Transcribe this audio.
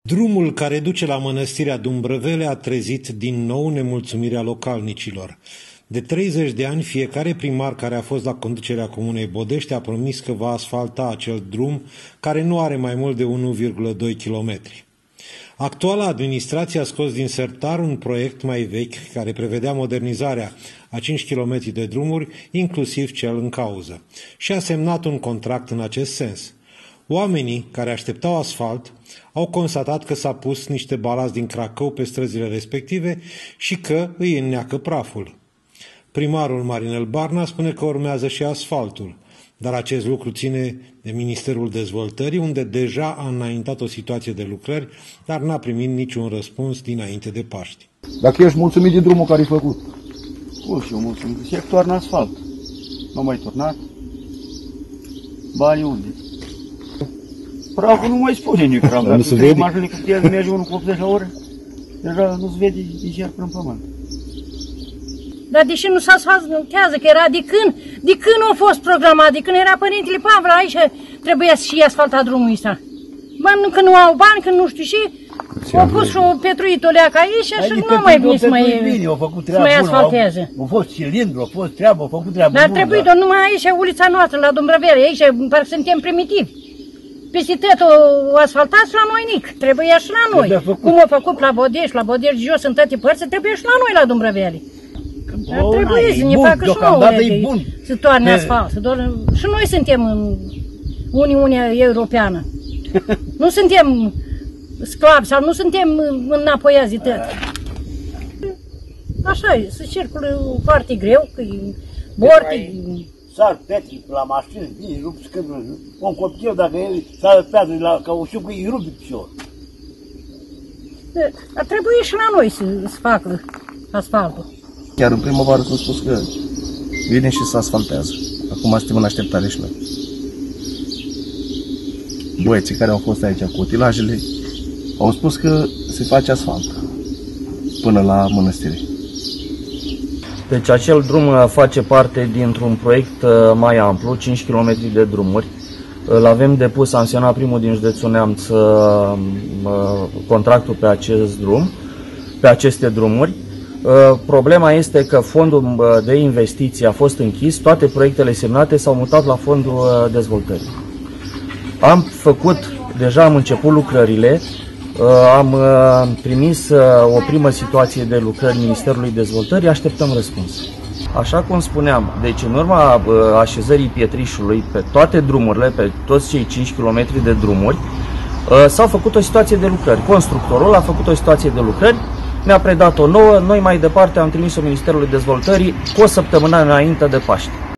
Drumul care duce la mănăstirea Dumbrăvele a trezit din nou nemulțumirea localnicilor. De 30 de ani, fiecare primar care a fost la conducerea Comunei Bodești a promis că va asfalta acel drum care nu are mai mult de 1,2 km. Actuala administrație a scos din sertar un proiect mai vechi care prevedea modernizarea a 5 km de drumuri, inclusiv cel în cauză, și a semnat un contract în acest sens. Oamenii care așteptau asfalt au constatat că s-a pus niște balați din Cracău pe străzile respective și că îi înneacă praful. Primarul Marinel Barna spune că urmează și asfaltul, dar acest lucru ține de Ministerul Dezvoltării, unde deja a înaintat o situație de lucrări, dar n-a primit niciun răspuns dinainte de Paști. Dacă ești mulțumit de drumul care e făcut? Cum și eu mulțumit? Se toarnă asfalt. Nu mai turnat. Banii unde? Praful nu mai spune nici praf. Dacă tu treci mașini cu tine, merge unul cu 80 la oră, deja nu se vede din cer până în pământ. Dar deși nu se asfaltează, că era de când a fost programat, de când era Părintele Pavel aici, trebuia să și asfalta drumul ăsta. Bani, că nu au bani, că nu știu și, au pus și o petruit o leacă aici și nu mai vine să mai asfalteze. Au fost cilindru, a fost treabă, au făcut treabă. Dar trebuie doar numai aici, ulița noastră, la Dumbrăvele, aici, parcă suntem primitivi. Peste tot o asfaltați la noi nic, trebuia și la noi. Cum au făcut la Bodești jos în toate părțile, trebuie și la noi la Dumbrăvele. Ar trebui să ne facă și nouă să toarne asfalt. Și noi suntem în Uniunea Europeană. Nu suntem sclavi sau nu suntem înapoiați de tot. Așa e, se circulă foarte greu, că e borti. Sar petri la mașină, vine, rup scârnă. Un copil, dacă el sară petri la caușuc, îi rup de picior. Ar trebui și la noi să facă asfaltul. Chiar în primăvară s-a spus că vine și se asfaltează. Acum suntem în așteptare și noi. Băieții care au fost aici cu utilajele au spus că se face asfalt până la mănăstire. Deci acel drum face parte dintr-un proiect mai amplu, 5 km de drumuri. Îl avem depus, am semnat primul din județul Neamț contractul pe acest drum, pe aceste drumuri. Problema este că fondul de investiții a fost închis, toate proiectele semnate s-au mutat la fondul dezvoltării. Deja am început lucrările, am trimis o primă situație de lucrări Ministerului Dezvoltării, așteptăm răspuns. Așa cum spuneam, deci în urma așezării pietrișului pe toate drumurile, pe toți cei 5 km de drumuri, s-a făcut o situație de lucrări. Constructorul a făcut o situație de lucrări, ne-a predat-o nouă, noi mai departe am trimis-o Ministerului Dezvoltării cu o săptămână înainte de Paște.